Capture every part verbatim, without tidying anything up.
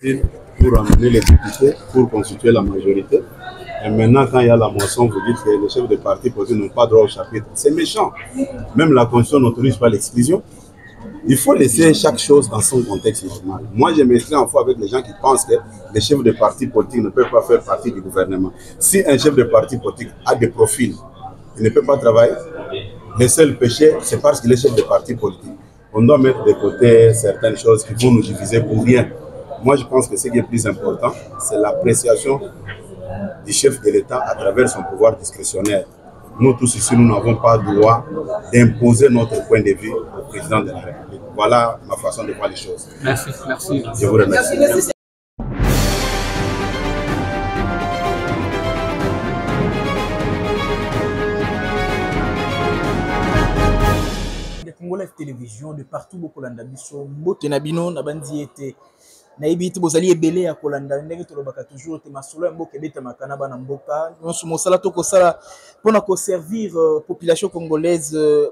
pour amener les députés, pour constituer la majorité. Et maintenant, quand il y a la moisson, vous dites que les chefs de parti politiques n'ont pas droit au chapitre. C'est méchant. Même la Constitution n'autorise pas l'exclusion. Il faut laisser chaque chose dans son contexte normal. Moi, je m'inscris en fois avec les gens qui pensent que les chefs de parti politiques ne peuvent pas faire partie du gouvernement. Si un chef de parti politique a des profils, il ne peut pas travailler. Le seul péché, c'est parce qu'il est chef de parti politique. On doit mettre de côté certaines choses qui vont nous diviser pour rien. Moi, je pense que ce qui est plus important, c'est l'appréciation du chef de l'État à travers son pouvoir discrétionnaire. Nous tous ici, nous n'avons pas le droit d'imposer notre point de vue au président de la République. Voilà ma façon de voir les choses. Merci, merci. Je vous remercie. Merci. Congo Live Télévision de partout beaucoup landa biso mbote na bino na bandi ete na ibiti bozali ebele ya kolanda ndenge tolobaka toujours te masolo ya mboka ebeta makana bana mboka nyonso mosala to kosala pona ko servir euh, population congolaise euh,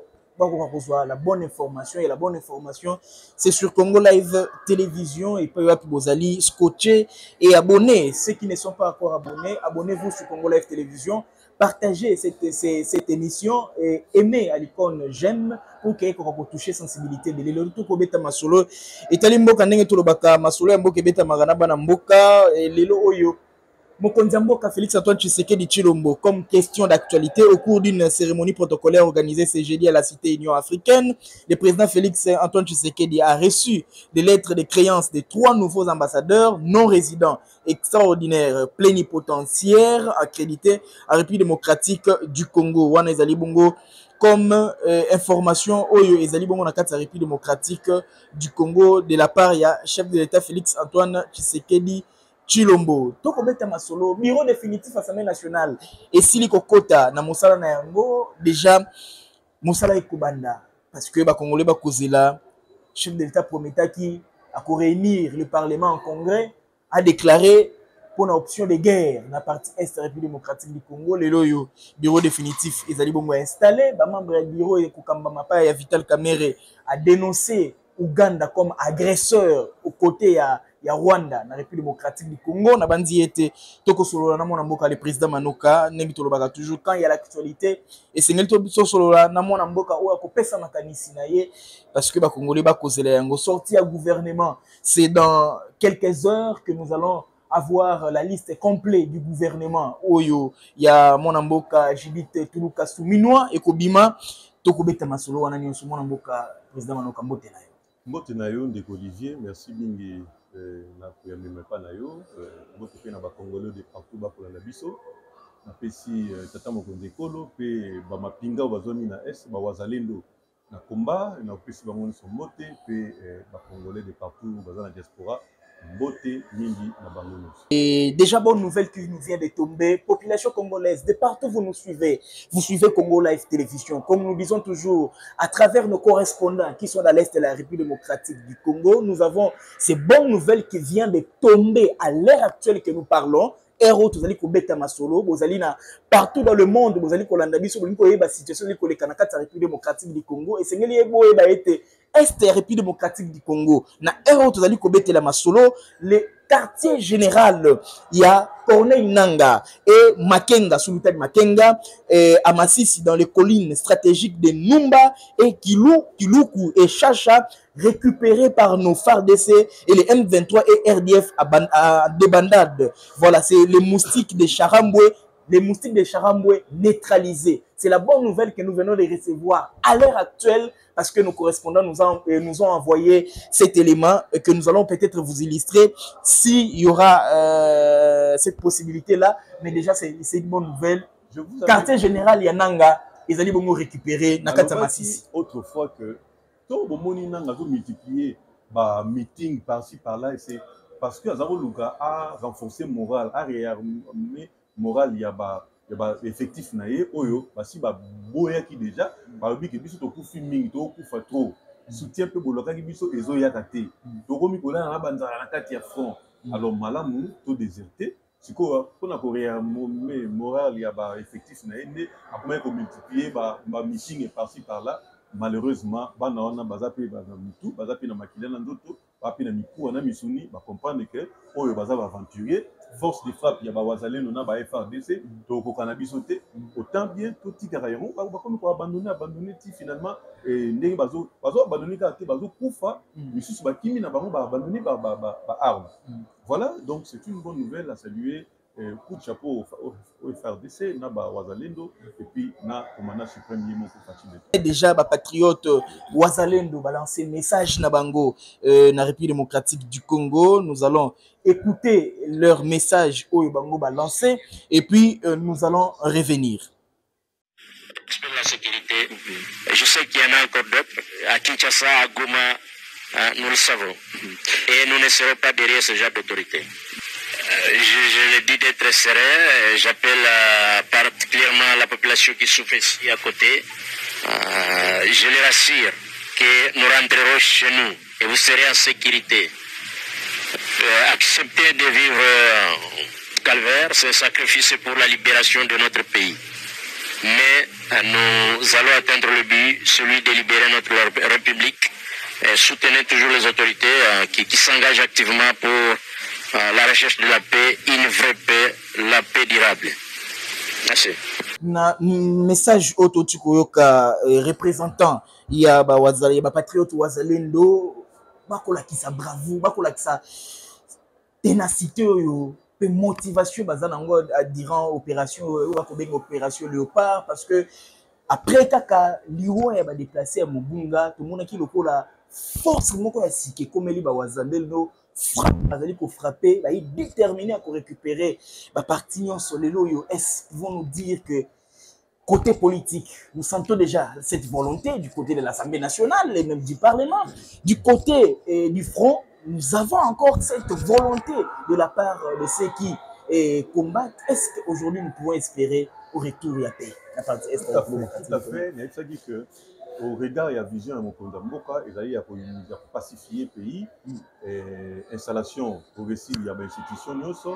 la bonne information et la bonne information c'est sur Congo Live Télévision et puis bozali scotché et abonnés. Ceux qui ne sont pas encore abonnés, abonnez-vous sur Congo Live Télévision. Partagez cette, cette, cette émission et aimez à l'icône j'aime pour que vous toucher sensibilité de l'élo tout beta masolo et talimboka ndenge tolobaka masolo ya mboka beta magana bana mboka et l'élo oyo Mokonzi Mboka Félix Antoine Tshisekedi Tshilombo comme question d'actualité au cours d'une cérémonie protocolaire organisée ce jeudi à la Cité Union africaine. Le président Félix Antoine Tshisekedi a reçu des lettres de créance de trois nouveaux ambassadeurs non résidents extraordinaires plénipotentiaires accrédités à la République démocratique du Congo. Wana ezali bongo comme euh, information oyo ezali bongo na kati ya République démocratique du Congo de la part ya chef de l'État Félix Antoine Tshisekedi Tshilombo. Toko beta masolo bureau définitif Assemblée nationale et sili kokota na mosala na yango déjà mosala ekobanda parce que ba congolais ba kozela chef de l'État prometaki à réunir le parlement en congrès a déclaré pour une option de guerre na partie est de la République démocratique du Congo le loyo bureau définitif ezali bongo installé ba membre du bureau et kokamba mapa ya Vital Kamerhe a dénoncé Ouganda comme agresseur aux côtés ya ya Rwanda na République démocratique du Congo na bandi ete toko solola na mona mboka le président Manoka nengi tolobaka toujours quand il y a l'actualité et c'est ngeli to solola na mona mboka o akopesa makanisi na ye parce que ba congolais ba kozela yango sorti à gouvernement c'est dans quelques heures que nous allons avoir la liste complète du gouvernement oyo ya mona mboka Judith Tuluka Souminois et Kobima toko beta masolo wana nyonso mona mboka président Manoka mbote na yo mbote na yo ndeko Olivier merci bingi na kuyamema pa na yo mbote pe na ba congolais de partout ba kolanda biso na pesi tata mokonzi ekolo pe ba mapinga bazoni na est ba wazalendo na komba na pesi bango nyonso mbote pe ba congolais de partout baza na diaspora. Et déjà, bonne nouvelle qui nous vient de tomber. Population congolaise, de partout vous nous suivez. Vous suivez Congo Live Télévision. Comme nous disons toujours, à travers nos correspondants qui sont dans l'Est de la République démocratique du Congo, nous avons ces bonnes nouvelles qui viennent de tomber à l'heure actuelle que nous parlons. Héros, vous allez kobeta masolo, vous allez partout dans le monde, vous allez kolanda biso, vous allez la situation de la République démocratique du Congo. Et c'est ce qui a été Est la République démocratique du Congo. Na héros, vous allez kobeta la masolo, le quartier général, il y a Corneille Nanga et Makenga, Sultan Makenga, et à Massissi dans les collines stratégiques de Numba et Kilou, Kiloukou et Chacha, récupérés par nos F A R D C et les M vingt-trois et R D F à, à débandade. Voilà, c'est les moustiques de Charamboué, les moustiques de Charamboué neutralisés. C'est la bonne nouvelle que nous venons de recevoir à l'heure actuelle parce que nos correspondants nous ont, nous ont envoyé cet élément et que nous allons peut-être vous illustrer s'il y aura euh, cette possibilité-là. Mais déjà, c'est une bonne nouvelle. Je vous Quartier général Yananga, ils allaient beaucoup récupérer Nakata Massissi. Autrefois que tout le monde a multiplié par meeting par-ci par-là, c'est parce que Azaroluka a renforcé le moral, a réarmé le moral, il y a ba il y a effectif naé oyo basi ba boya ki déjà ba bi ke biso to ku filming to ku fa trop soutien pe boloka ki biso ezo ya katé to komi kola na banzala na kati ya front alors malamu to déserté siko pona ko réarmer moral il y a ba effectif naé né après ko multiplier ba ba meeting et par-ci par-là malheureusement bana wana baza pe ba mutu baza pe na makila na ndoto bapi na miku na misuni ba comprendre que oyo baza ba aventurier force de frappe ya ba wazalendo na ba F R D C to ko cannabis sauté autant bien tout tika rayon ba ba comme ko abandonner abandonner ti finalement et ndenge bazo bazo abandonner ka te bazo kufa misusu ba kimi na bango ba abandonner ba ba ba arme. Voilà, donc c'est une bonne nouvelle à saluer. Coup de chapeau au F R D C, na ba wazalendo et puis na commandant suprême Yemo Fatime. Déjà ba patriote wazalendo balancer message na bango euh, na République démocratique du Congo. Nous allons écouter leur message au bango balancer et puis euh, nous allons revenir. Pour la sécurité, je sais qu'il y en a encore d'autres à Kinshasa, à Goma, hein, nous le savons et nous ne serons pas derrière ce genre d'autorité. Je, je le dis d'être serein. J'appelle euh, particulièrement la population qui souffre ici à côté. Euh, je les rassure que nous rentrerons chez nous et vous serez en sécurité. Euh, acceptez de vivre euh, calvaire, c'est un sacrifice pour la libération de notre pays. Mais euh, nous allons atteindre le but, celui de libérer notre République. Et soutenez toujours les autorités euh, qui, qui s'engagent activement pour Uh, la recherche de la paix, une vraie paix, la paix durable. Merci. Na message auto tukoyoka eh, représentant ya ba wazali ba patriote wazalendo bakola kisa bravo bakola kisa ténacité yo pe motivation bazana ngo durant opération ou ba ko benga opération Léopard parce que après kaka liwo ya ba déplacer à Mubunga tout le monde qui lokola force moko ya sike comme li ba wazalendo frappe, pour frapper, bah, il est déterminé à récupérer la partie sur les lots. Est-ce qu'ils vont nous dire que côté politique, nous sentons déjà cette volonté du côté de l'Assemblée nationale et même du Parlement, du côté eh, du front, nous avons encore cette volonté de la part de ceux qui eh, combattent. Est-ce qu'aujourd'hui nous pouvons espérer au retour de la paix? Tout à fait, tout à fait. Il y a ça dit que au regard et à vision à mon Mboka, ils ont pacifier le pays, installation progressive, il y a des institutions,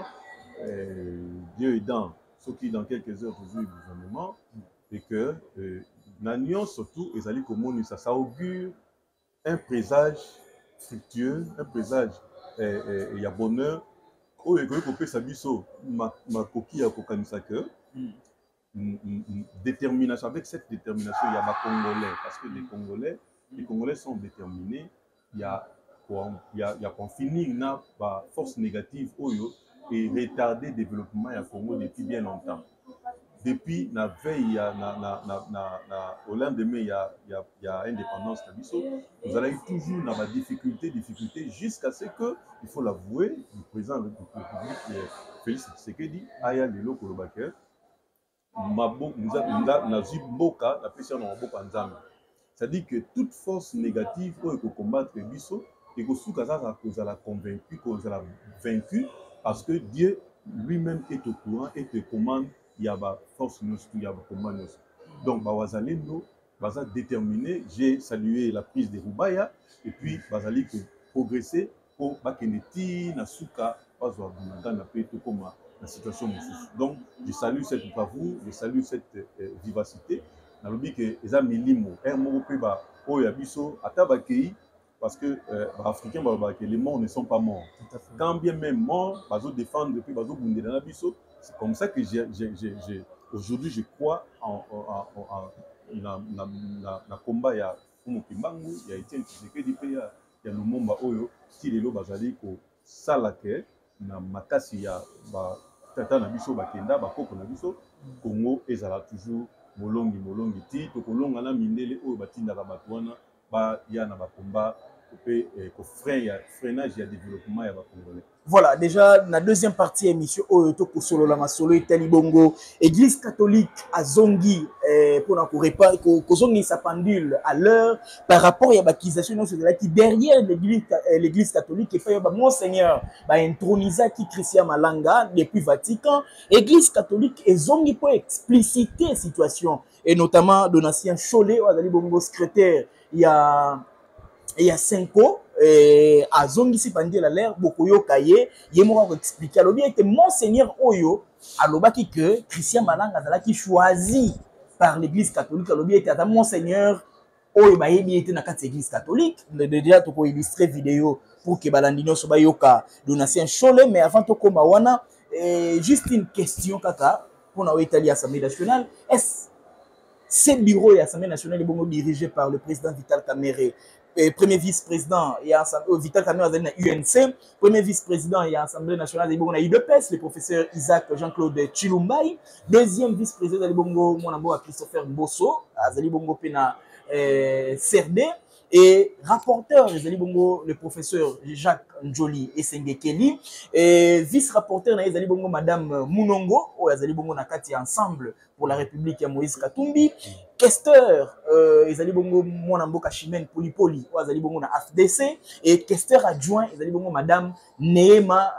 Dieu aidant, ceux qui dans quelques heures toujours le gouvernement, et que Nanion surtout, ils ont dit que ça augure un présage fructueux, un présage, il y a bonheur, où il y a ma coquille à Kokanisake. Détermination, avec cette détermination, il y a des Congolais, parce que les Congolais, les Congolais sont déterminés, il y a il y a, il y a qu'on finit une force négative et retarder le développement du Congo depuis bien longtemps. Depuis la veille, na, na, na, na, na, au lendemain, il y a, il y a, il y a indépendance, nous allons toujours dans la difficulté, difficulté, jusqu'à ce que, il faut l'avouer, le président de la République, Félix Tshisekedi, Aya Lelo Kolobaker, c'est-à-dire que toute force négative pour combattre Bisso et que Soukaza a convaincu, qu'on a vaincu, parce que Dieu lui-même est au courant et te commande, il y a une force, il y a une commande. Donc, Bazalendo, Baza déterminé, j'ai salué la prise de Rubaya et puis Bazali progresser pour Bakeneti, Nasuka, Bazwa, Bunanda, Peto, Koma. La situation. Donc, je salue cette bravoure, je salue cette euh, vivacité. Dans le but que les amis limo, un mot peu bas, oh yabiso, atabakei, parce que euh, africains, les morts ne sont pas morts. Quand bien même morts, bazo défendre depuis bazo bundé dans l'abiso, c'est comme ça que j'ai, aujourd'hui je crois en, en, en, en na, na, na, na combat ya Fumu Kimbangu, il y a été Tshisekedi il y a le Momba Oyo, qui les lots bazali ko salake na makasi ya ba tata na biso bakenda bakoko na biso Congo ezala toujours molongi molongi ti to kolonga na mindele oyo batindaka bato wana ba ya na bakomba pe ko frein ya freinage ya développement ya bakongolais. Voilà, déjà, dans la deuxième partie de l'émission, Oyoto Kosolo la Masolo et Talibongo, Église catholique à Zongi, eh, pour que Zongi sa pendule à l'heure par rapport à l'accusation qui derrière l'église catholique, et fait Monseigneur, bah, intronisa qui Christian Malanga depuis Vatican, Église catholique et Zongi pour expliciter la situation, et notamment de l'ancien Cholet, ou Talibongo secrétaire, il y a, il y a cinq ans. Et à Zongi pandi la l'air beaucoup yo kaye yemo ko expliquer alors bien que Monseigneur Oyo alobaki que Christian Malanga azalaki choisi par l'église catholique alors bien que Monseigneur Oyo ba yebi était na kati église catholique déjà to ko illustrer vidéo pour que balandino so bayoka donation chole. Mais avant to koma wana eh, juste une question kaka pour na Italie Assemblée nationale. Est-ce ce bureau de l'Assemblée nationale est dirigé par le président Vital Kamerhe, euh, premier vice-président et euh, Vital Kamerhe est U N C, premier vice-président et l'Assemblée nationale est I D P E S, le professeur Isaac Jean-Claude Chilumbai, deuxième vice-président est Bongo Monambo Christopher Mbosso, Azali Bongo Pena euh, Serdé, et rapporteur Azali Bongo le professeur Jacques Njoli Esenge Kelly, et vice-rapporteur Azali Bongo Madame Munongo, ou Azali Bongo Nakati ensemble pour la République ya Moïse Katumbi, questeur euh, Azali Bongo Monambo Kachimène Polipoli, ou Azali Bongo na A F D C, et questeur adjoint Azali Bongo Madame Neema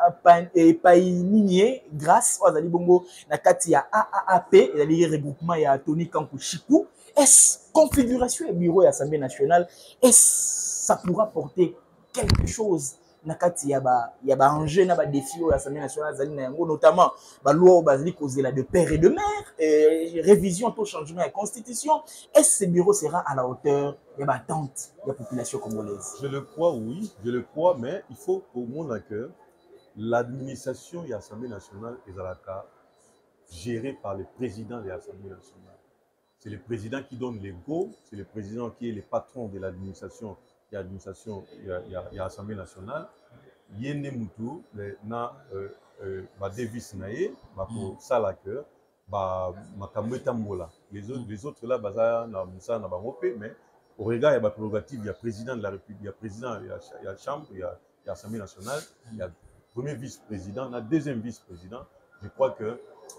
Paininier Grâce, ou Azali Bongo Nakati ya A A A P, Azali regroupement ya Tony Kankushiku. Est-ce configuration et bureau de l'Assemblée nationale, est-ce ça pourra porter quelque chose nakati ya ba ya ba enjeu na ba défi de l'Assemblée nationale zali na yango, notamment ba loi bazali causé de père et de mère, et révision tout changement de la constitution. Est-ce que ce bureau sera à la hauteur de la attente de la population congolaise? Je le crois, oui, je le crois, mais il faut au moins que l'administration de l'Assemblée nationale est à la carte gérée par le président de l'Assemblée nationale. C'est le président qui donne les go, c'est le président qui est le patron de l'administration, de l'administration de l'Assemblée nationale. Yende Moutou, na ba Davis nae, ba pour Salake, ba Makamwe Tambola. Les autres, les autres là, baza na Moussa na Bangope, mais au regard il y a ba prérogative, il y a président de la République, il y a président, il y a chambre, il y a l'Assemblée nationale, il y a premier vice-président, il y a deuxième vice-président. Je crois que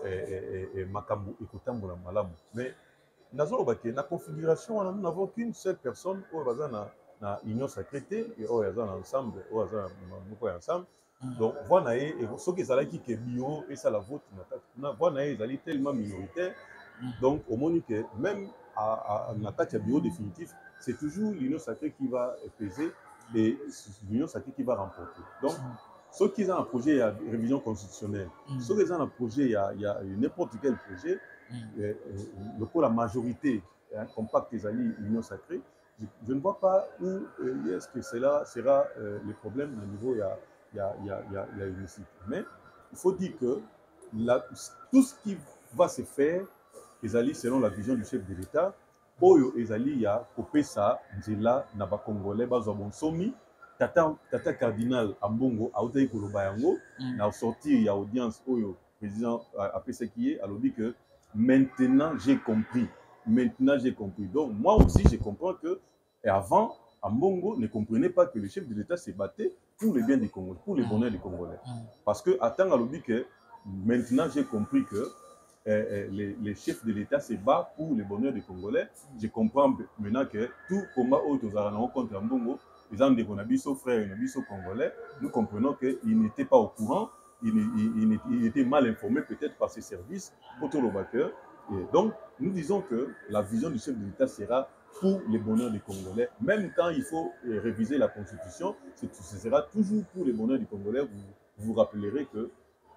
Makambo Ekotambola Malamu. Mais dans la configuration, nous n'avons qu'une seule personne qui est dans l'union secrétaire et qui est ensemble. ensemble. Donc, voilà, ce qui est qui est bio et ça la vote, voilà, ils sont tellement minoritaires. Donc, au moins que même à la bio définitif, c'est toujours l'union sacrée qui va peser et l'union sacrée qui va remporter. Donc, ceux qui ont un projet, il y a une révision constitutionnelle. Ceux qui ont un projet, il y a, il y a n'importe quel projet. Mm. Euh, euh, pour la majorité hein, compacte des alliés l'union sacrée, je, je ne vois pas où euh, est-ce que cela sera euh, le problème au niveau il y a il y a il y a il y a, il y a une cycle. Mais il faut dire que la, tout ce qui va se faire les alliés selon la vision du chef de l'État, oyo les alliés il y a coupé ça là na ba congolais ba bon somi tata tata cardinal Ambongo a utayi koloba yango na sortir il y a audience oyo président a fait ce qui est alors dit que maintenant, j'ai compris. Maintenant, j'ai compris. Donc, moi aussi, je comprends que, et avant, Ambongo ne comprenait pas que le chef de l'État se battait pour le bien des Congolais, pour le bonheur des Congolais. Parce que, attends, à l'objet que, maintenant, j'ai compris que euh, les, les chefs de l'État se battent pour le bonheur des Congolais. Je comprends maintenant que tout combat autour de contre Ambongo, les gens de Bonabiso, frères et Nabiso Congolais, nous comprenons qu'ils n'étaient pas au courant. Il, il, il, il était mal informé peut-être par ses services autour de l'Obaker. Donc, nous disons que la vision du chef de l'État sera pour le bonheur des Congolais. Même quand il faut euh, réviser la Constitution, ce sera toujours pour le bonheur des Congolais. Vous vous rappellerez que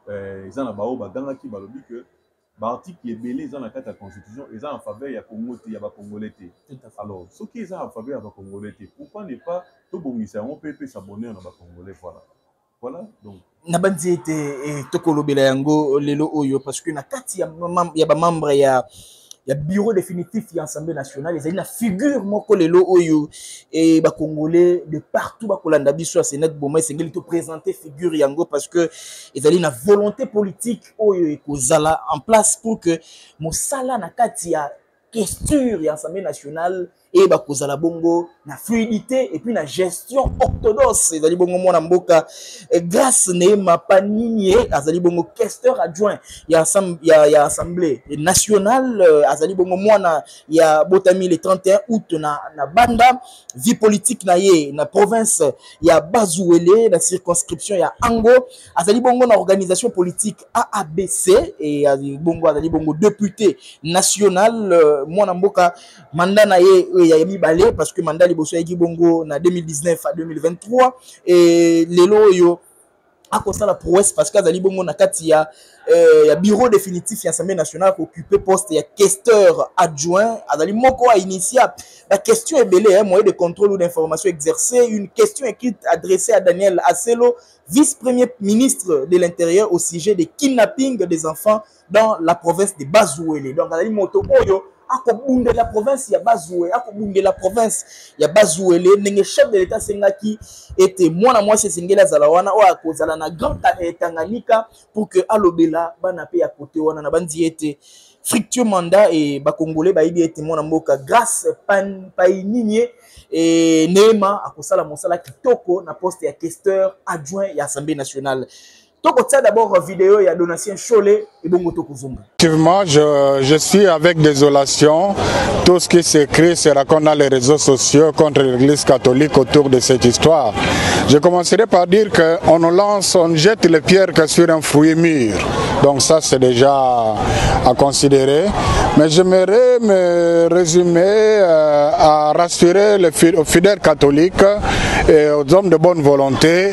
les gens qui ont que l'article qui est belé dans la Constitution, ils sont en faveur de Congo, il y a des Congolais. Alors, ceux qui sont en faveur de Congolais, pourquoi ne pas tout bon, on peut s'abonner à des Congolais, voilà. Voilà, donc. Nabanzi était tokolobela yango lelo oyo parce que na kati ya ya ba membre ya ya bureau définitif ya Assemblée nationale ezali na figure moko lelo oyo et ba congolais de partout ba kolanda biso Sénat boma esengeli to présenter figure yango parce que ezali na volonté politique oyo ekozala en place pour que mosala na kati ya question ya Assemblée nationale et ba kozala bongo na fluidité et puis na gestion orthodoxe ezali bongo mona mboka grâce Neema Paininier azali bongo questeur adjoint ya ya ya assemblée nationale azali bongo mona ya botami le trente et un août na na banda vie politique na ye na province ya Bazuele na circonscription ya Ango azali bongo na organisation politique A A B C et azali bongo azali bongo député national mona mboka mandat na ye ya mibale parce que mandat liboso ya Bongo na deux mille dix-neuf à deux mille vingt-trois et lelo yo à cause de la prouesse parce que Azali Bongo Nakati, il y a euh, bureau définitif de l'Assemblée nationale qui occupe poste, il y a questeur adjoint. Azali Moko a initié la question est belée, hein, moyen de contrôle ou d'information exercée. Une question écrite adressée à Daniel Asselo, vice-premier ministre de l'Intérieur, au sujet des kidnappings des enfants dans la province de Bazouele. Donc, Azali Moto Oyo. Akobunde la province ya Bazoué, akobunde la province ya Bazouélé, nenge chef de l'état sengaki était moi na moi c'est sengela zalawana o akozala na grand Tanganyika pour que alobela bana pe ya côté wana na bandi était fructueux mandat et ba congolais ba ibi était mona mboka grâce pan paininie et Neema akosala mosala kitoko na poste ya questeur adjoint ya Assemblée nationale. D'abord vidéo, il y a Donatien Cholet et Bongoto Kuzumba. Effectivement, je, je suis avec désolation. Tout ce qui s'écrit se raconte dans les réseaux sociaux contre l'Église catholique autour de cette histoire. Je commencerai par dire qu'on nous lance, on jette les pierres que sur un fruit mûr. Donc ça, c'est déjà à considérer. Mais j'aimerais me résumer euh, à rassurer les fidèles catholiques et aux hommes de bonne volonté.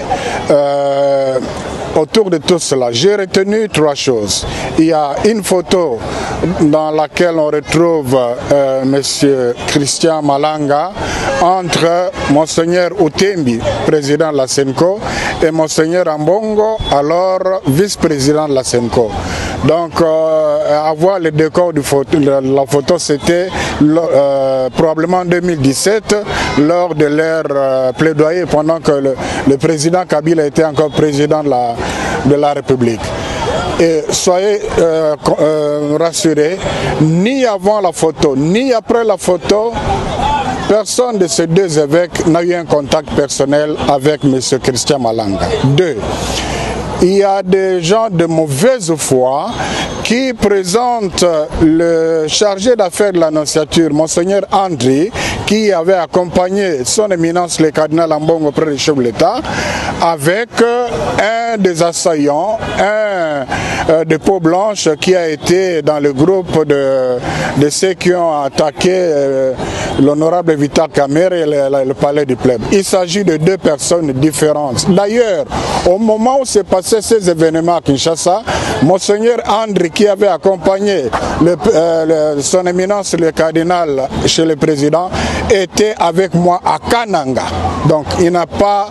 Euh, Autour de tout cela, j'ai retenu trois choses. Il y a une photo dans laquelle on retrouve euh, M. Christian Malanga entre Monseigneur Utembi, président de la Senco, et Monseigneur Ambongo, alors vice-président de la Senco. Donc, euh, avoir le décor du photo, la photo, c'était euh, probablement en deux mille dix-sept, lors de leur euh, plaidoyer, pendant que le, le président Kabila était encore président de la, de la République. Et soyez euh, euh, rassurés, ni avant la photo, ni après la photo, personne de ces deux évêques n'a eu un contact personnel avec M. Christian Malanga. Deux, il y a des gens de mauvaise foi qui présentent le chargé d'affaires de l'Annonciature, Monseigneur André, qui avait accompagné son éminence le cardinal Ambongo auprès du chef de l'État, avec un des assaillants, un euh, de peau blanche qui a été dans le groupe de, de ceux qui ont attaqué euh, l'honorable Vital Kamerhe et le, le palais du Plèbe. Il s'agit de deux personnes différentes. D'ailleurs, au moment où s'est passé ces événements à Kinshasa, Monseigneur André, qui avait accompagné le, euh, le, son éminence le cardinal chez le président, était avec moi à Kananga. Donc il n'a pas,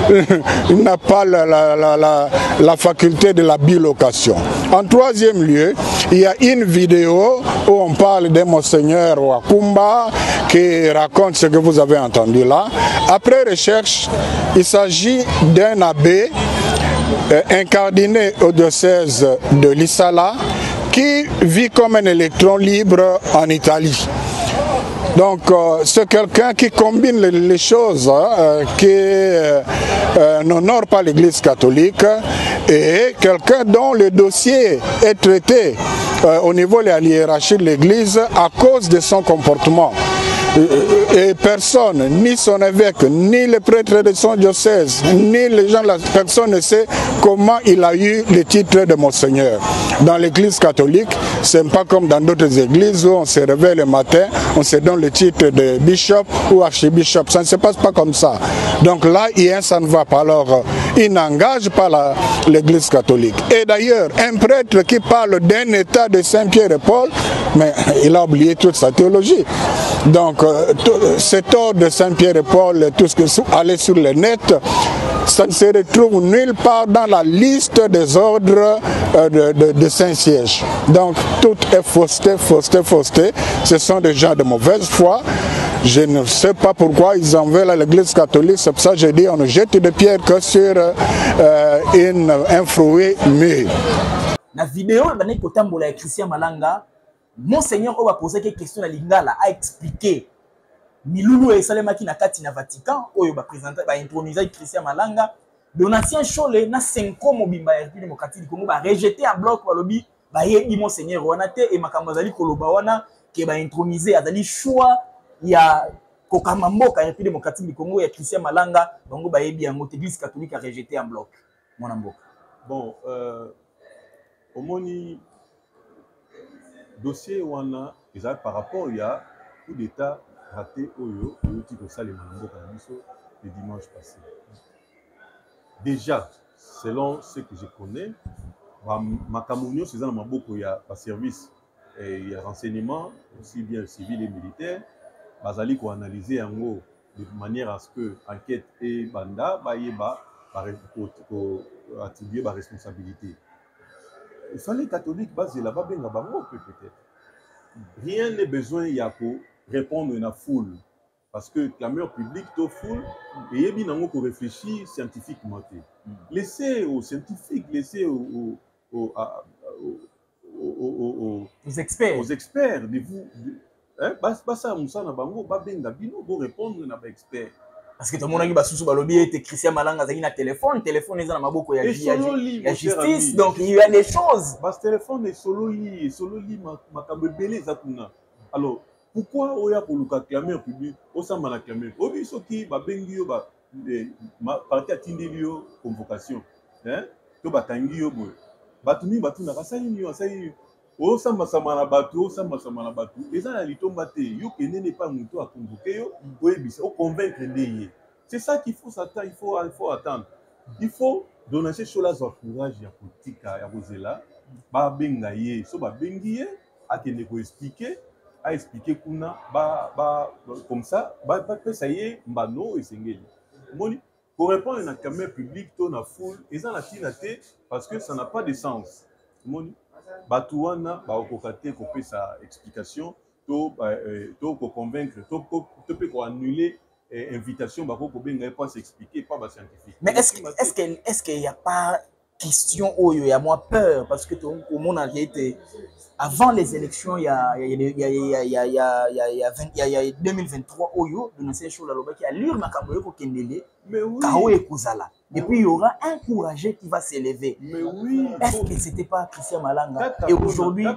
il n'a pas la, la, la, la, la faculté de la bilocation. En troisième lieu, il y a une vidéo où on parle de Monseigneur Wakumba qui raconte ce que vous avez entendu là. Après recherche, il s'agit d'un abbé euh, incardiné au diocèse de Lissala qui vit comme un électron libre en Italie. Donc euh, c'est quelqu'un qui combine les, les choses, hein, qui euh, euh, n'honore pas l'Église catholique et quelqu'un dont le dossier est traité euh, au niveau de la hiérarchie de l'Église à cause de son comportement. Et personne, ni son évêque, ni le prêtre de son diocèse, ni les gens, la personne ne sait comment il a eu le titre de Monseigneur. Dans l'église catholique, ce n'est pas comme dans d'autres églises où on se réveille le matin, on se donne le titre de bishop ou archibishop. Ça ne se passe pas comme ça. Donc là, il y a un ça ne va pas. Alors, il n'engage pas l'église catholique. Et d'ailleurs, un prêtre qui parle d'un état de Saint-Pierre et Paul, mais il a oublié toute sa théologie. Donc, cet ordre de Saint-Pierre et Paul, tout ce qui allait sur le net, ça ne se retrouve nulle part dans la liste des ordres de, de, de Saint-Siège. Donc, tout est fausseté, fausseté, fausseté. Ce sont des gens de mauvaise foi. Je ne sais pas pourquoi ils en veulent à l'église catholique. C'est pour ça que je dis on ne jette des pierres que sur euh, une, un fruit mûr. La vidéo, de Christian Malanga, Monseigneur Oba posé quelques questions à Lingala, a expliqué Milulu et Salemaki na kati na Vatican, Oyo ba présenter, ba introniser Christian Malanga, Donatien Cholet na Senko Mobimba R P démocratique du Congo, ba rejeté en bloc par lobby, ba yebi Monseigneur Wanate et Makambazali Koloba wana qui ba introniser azali choix ya Kokamamboka R P démocratique du Congo et Christian Malanga, donc ba yebi en église catholique a rejeté en bloc. Mon amboka. Bon, euh, au moni dossier wana exact par rapport il y a coup d'état raté oyo oyo tiko sale manambo kanabiso le dimanche passé. Déjà selon ce que je connais, ma Camerounio, c'est dans ma beaucoup, il y a un service, il y a renseignement, aussi bien civil et militaire, bazali ko analyser en gros de manière à ce que enquête et banda ba yeba ko attribuer ba responsabilité. Il fallait catholique base là-bas benga bango peut-être. Rien n'est besoin ya ko répondre à la foule parce que clameur public to foule et yebi nango ko réfléchir scientifiquement. Laissez aux scientifiques, laissez aux aux, aux, aux, aux, aux experts aux experts de vous de, hein, bas basa musa na bango ba benga bino bo répondre na ba expert parce que tout le monde a dit basusu balobi était Christian Malanga zaki na téléphone téléphone eza na maboko ya ya justice donc il y a des choses bas téléphone et solo li solo li makambo belé za kuna alors pourquoi oya ko luka clamer public o samba na clamer obi soki ba bengi yo ba parti atindeli yo convocation hein to batangi yo boy batumi batuna kasali yo asali o samba sama na batu o samba sama na batu eza na litomba te yo kenene pas muto a convoquer yo o ebisa o convaincre ndeye c'est ça qu'il faut s'attendre il faut il faut attendre il faut donner ces choses là courage ya politique ya bozela ba benga ye so ba bengi ye a kene ko expliquer a expliquer kuna ba ba comme ça ba ba pesa ye mbano esengeli moni pour répondre à la caméra publique to na foule eza na tina te parce que ça n'a pas de sens moni Batouana, bah, au côté qu'on sa explication, to, euh, to, qu'on convaincre, to, to, peut annuler l'invitation, bah, qu'on ne pas s'expliquer, pas bah, scientifique. Mais est-ce est-ce qu'il est-ce qu'il n'y a pas question où il y a moins peur parce que tout le monde a été avant les élections il y a il y a il y a il y a il y a il y a il y a il y a deux mille vingt-trois oyo de ces choses là loba qui a lire makambo ko kendele mais oui kawo ekozala et puis il y aura un courageux qui va s'élever mais oui est-ce que c'était pas Christian Malanga et aujourd'hui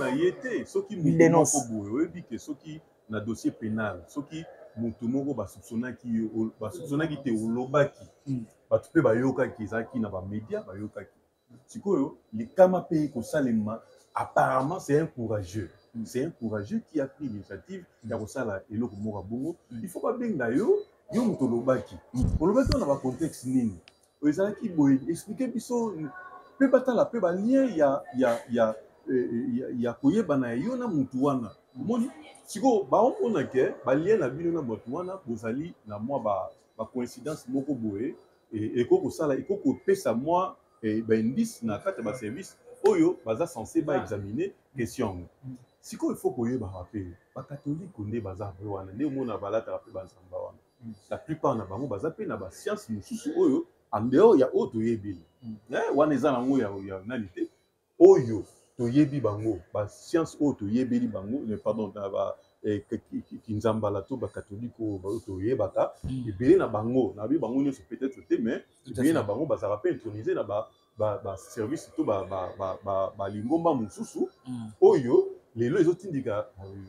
il dénonce oui dit que ceux qui na dossier pénal ceux qui mutu moko ba soupçonnaki ba soupçonnaki te olobaki batu pe ba yokaki ezaki na ba média ba yokaki sikoyo likama pe ko salema apparemment c'est un courageux c'est un courageux qui a pris l'initiative ya ko sala eloko moko bongo il faut pas benga yo yo mutu olobaki olobaki na ba contexte nini ezalaki boye expliquer biso pe batala pe ba lien ya ya ya ya koyeba na yo na mutu wana moni siko ba on ke ba lien na bino na mutu wana bozali na moi ba ba coïncidence moko boye et et ko sala et ko pesa moi et ba indice na kata ba service oyo baza censé ba examiner question siko il faut koyeba rappeler ba catholique nde baza wana nde mona balata pe banzamba wana la plupart na bango baza pe na ba science mususu oyo en dehors ya oyo toyebeli wana eza nango ya nalité oyo toyebi bango ba science oyo toyebeli bango pardon na ba kinzambala to ba catholique oyo toyebaka ebele na bango na bi bango nyonso peut-être te mais ebele na bango bazala pe intronisé na ba ba service to ba ba ba lingomba mususu oyo lelo ezotindika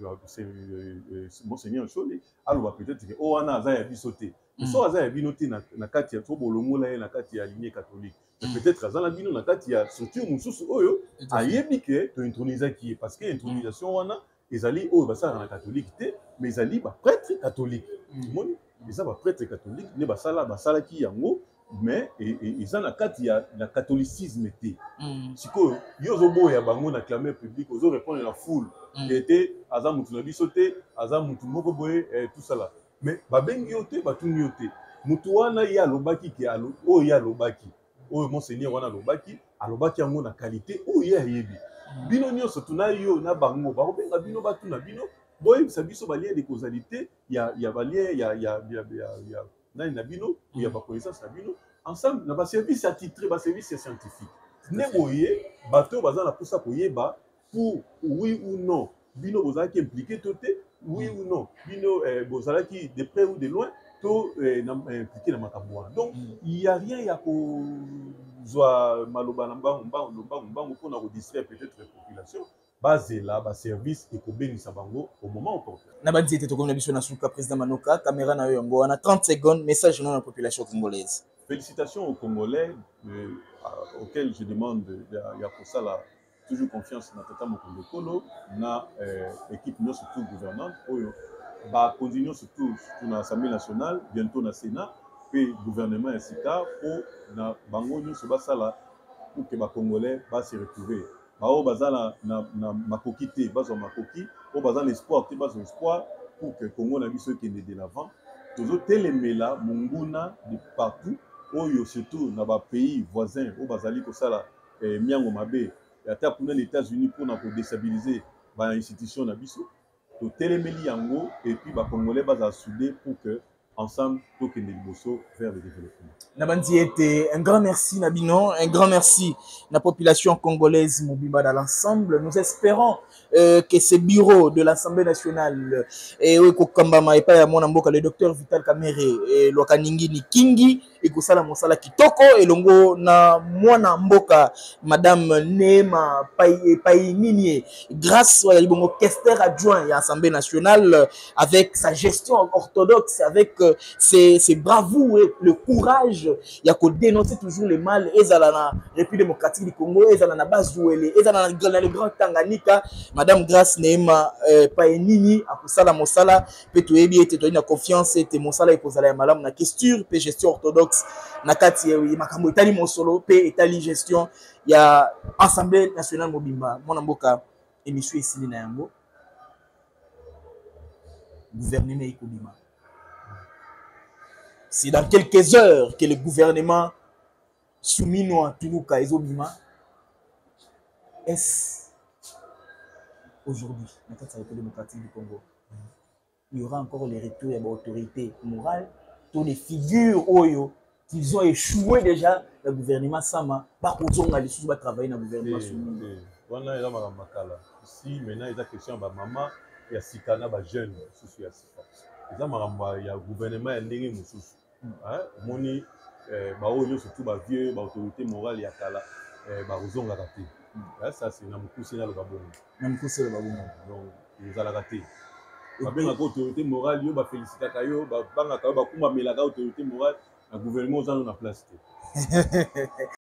monseigneur Chole aloba peut-être que o wana aza ya biso te so aza ya bino te na kati ya to bolongola ye na kati ya lignée catholique peut-être aza na bino na kati ya structure mususu oyo ayebi ke to intronisaki ye parce que intronisation wana ezali oyo basala na catholique te mais ezali ba prêtre catholique moni eza ba prêtre catholique ne basala basalaki yango mais eza na kati ya na catholicisme te sikoyo yo ozoboya bango na clameur public ozo répondre la foule était aza mutu na biso te aza mutu moko boye tout ça là mais babengi yo te batuni yo te mutu wana ye alobaki ke oyo ye alobaki oyo monseigneur wana alobaki alobaki yango na qualité oyo ye ayebi bino nyonso tuna yo na bango bakobenga bino batuna bino boyebisa biso balie de causalité ya ya balie ya ya ya nani na bino ya ba connaissance na bino ensemble na ba service attitré ba service scientifique ne boye bato baza na posa koyeba pour oui ou non bino bozalaki impliqué toté oui ou non bino bozalaki de près ou de loin to impliqué na makambo wana donc il y a rien ya ko zwa maloba na mbangu mbangu mbangu mbangu pour na redistraire peut-être la population basé là bas service et ko benisa bango au moment opportun na ba nzete to comme biso na suka président Manoka caméra na yo yango wana trente secondes message non la population congolaise. Félicitations aux Congolais euh, auxquels je demande il y a pour ça là toujours confiance na tata Mokonde Kolo na euh, équipe non surtout gouvernante oyo ba continuons surtout surtout na l'Assemblée nationale bientôt na Sénat le gouvernement et sika pour na bango nyonso basala pour que les Congolais se retrouver. Bao bazala na na makoki te bazo makoki, o bazala espoir te bazo espoir pour que Congo na biso kende de l'avant. Tozo telemela munguna de partout, oyo surtout na ba pays voisins o bazali ko sala eh, miango mabe. Ata pour les États-Unis pour na ko déstabiliser ba institution na biso. To telemeli yango et puis ba Congolais baza soudé pour que ensemble pour que les bosso vers le développement. Nabandi était un grand merci Nabino, un grand merci la population congolaise Mobimba dans l'ensemble. Nous espérons euh, que ce bureau de l'Assemblée nationale et au Kokambama et pas à mon amboka le docteur Vital Kamere et Lokaningi ni Kingi et Kusala Mosala Kitoko et longo na mwana mboka madame Nema Pai Pai Minier grâce à Libongo Kester adjoint à l'Assemblée nationale avec sa gestion orthodoxe avec euh, ses, ses bravoures et le courage. Il y a qu'à dénoncer toujours le mal. Et dans la République démocratique du Congo, et dans la base Douélé, et dans le grand Tanganyika, Madame Grace Neema Paenini, à Kusala Mosala, Petou Ebi était donné la confiance, et Mosala et Kozala Malam, na question, pe gestion orthodoxe, Nakati, Makambo, Itali Mosolo, pe Itali gestion, il y a Assemblée nationale Mobimba, mon amboka, émission ici, Nayambo, gouvernement Ekobima. C'est dans quelques heures que le gouvernement soumis nous à Toulouka et Zobima. Est-ce aujourd'hui, dans la République démocratique du Congo, il y aura encore les retours de l'autorité morale, toutes les figures Oyo qu'ils ont échoué déjà le gouvernement Sama, par contre, on a les sous travailler dans le gouvernement soumis. Voilà, il y a makala. Ici, maintenant, il y a question de maman, il y a Sikana, il y a jeune, il y a il y a gouvernement, il y a moni ba oyo surtout ba vieux ba autorité morale ya kala ba rozonga raté ça c'est na mukusi na lobabo na mukusi na lobabo donc ils ala raté ba benga autorité morale yo ba féliciter kayo ba banga ka ba kuma melaka autorité morale na gouvernement za na place.